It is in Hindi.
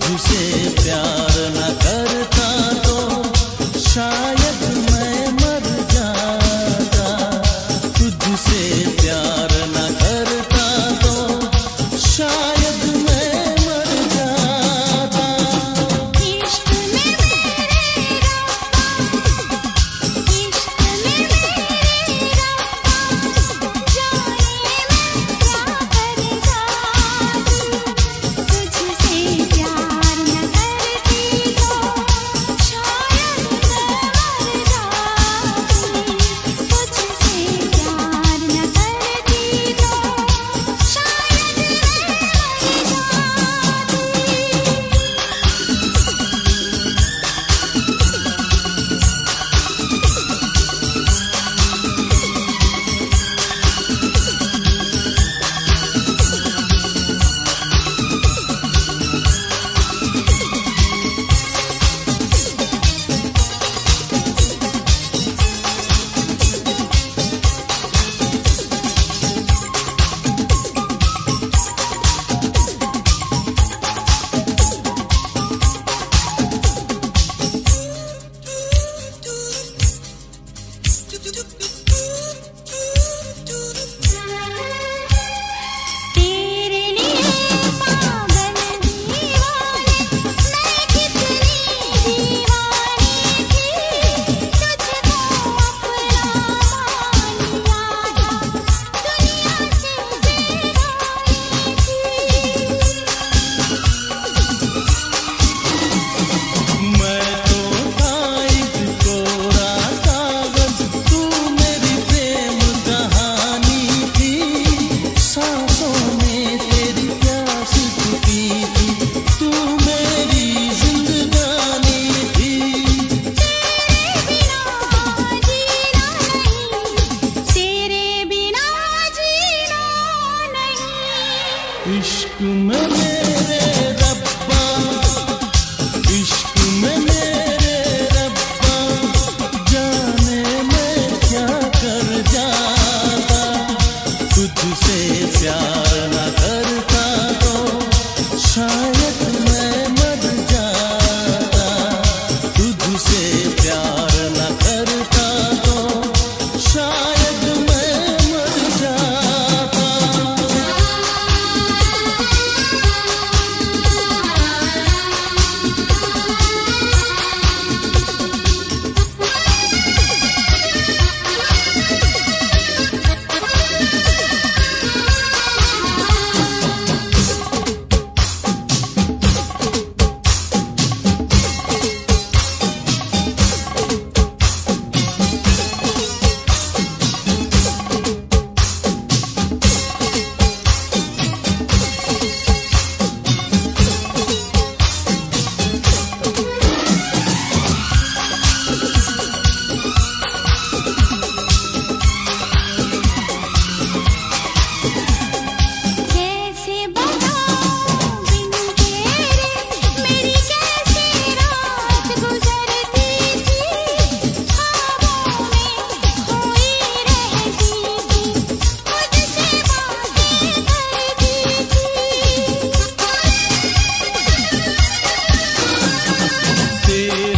तुझसे प्यार न करता तो शायद मैं मर जाता। तुझसे प्यार न करता तो शायद मैं मर जाता। इश्क में मेरे रब्बा, इश्क में मेरे रब्बा, जाने मैं क्या कर जाती। तुझसे प्यार न करती तो शायद मैं मर जाती। तुझसे प्यार न करती तो शायद तेरे लिए पागल दीवाने, मैं कितनी दीवानी थी। तुझको अपना मान लिया था, दुनिया से बेगानी थी। मैं तो था एक कोरा कागज, तू मेरी प्रेम कहानी थी। सांसों में तेरी प्यास छुपी थी, तू मेरी जिंदगानी थी। तेरे बिना जीना नहीं। इश्क में मेरे रब्बा, इश्क में मेरे रब्बा, जाने मैं क्या कर जाता। तुझसे प्यार न करता तो शायद मैं मर जाता। तुझसे प्यार न करता तो शायद मैं मर जाता। कैसे बताऊं बिन तेरे मेरी कैसे रात गुजरती थी। ख्वाबों में खोई रहती थी, मुझसे बातें करती थी। तेरे